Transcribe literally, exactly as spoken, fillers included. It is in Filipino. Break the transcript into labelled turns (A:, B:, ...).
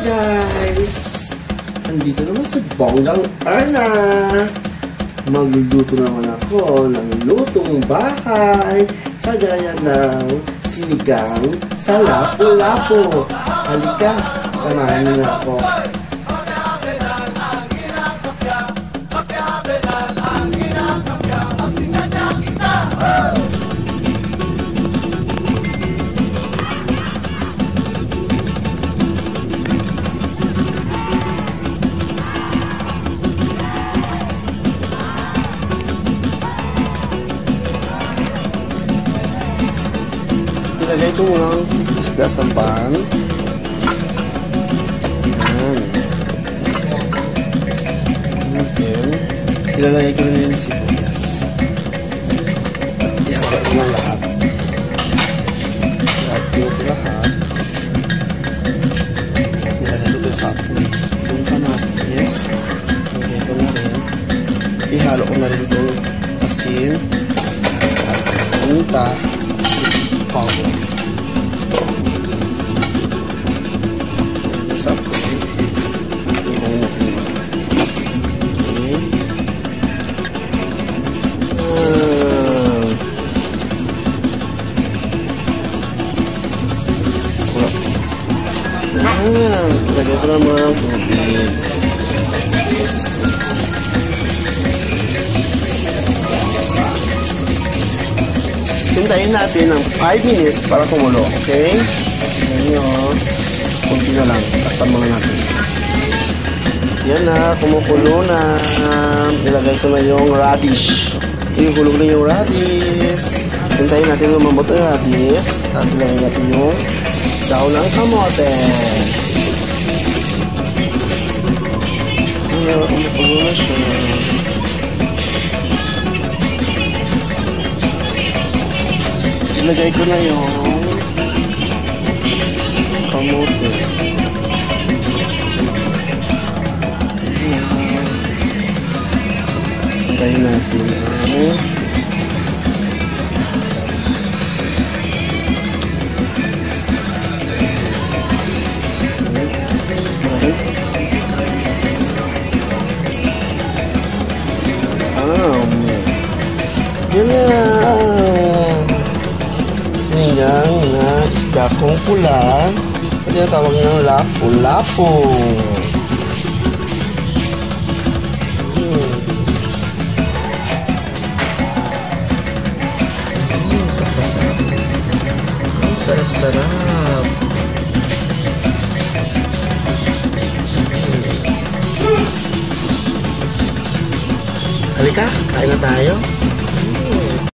A: guys! Andito naman si Bonggang Erna. Magluluto naman ako ng lutong bahay kagaya ng sinigang sa lapu-lapu. Halika, samahan niyo na ako. Ilagay ko muna ang isda sa pan. Ayan. Then, ilalagay ko na yung sibuyas. At ihawak ko na lahat. Ihawak ko na lahat. Ilagay ko ito sa apoy. Yung kamatis. Ilagay ko na rin. Ihalo ko na rin itong asin. At punta. Power. Sa apoy. Hintayin natin. Okay. Ah. Ayan. Lagay ko naman ang tubig. Hintayin natin ng five minutes para kumulo, okay? Ayan nyo. Kunti na lang. Takpan muna natin. Yan na, kumukulo na. Ilagay ko na yung radish. Ihulog na yung radish. Hintayin natin lumambot ng radish. At ilagay natin yung daon ng kamote. Ayan, kumukulo na siya. Ilagay ko na yung kamote. Ilagay natin ang um, yun na sinigang na isda kong pula at tinatawag ng lapu-lapu. Hmm. Hmm, sarap-sarap. Ang sarap-sarap. Hmm. Halika, kain na tayo.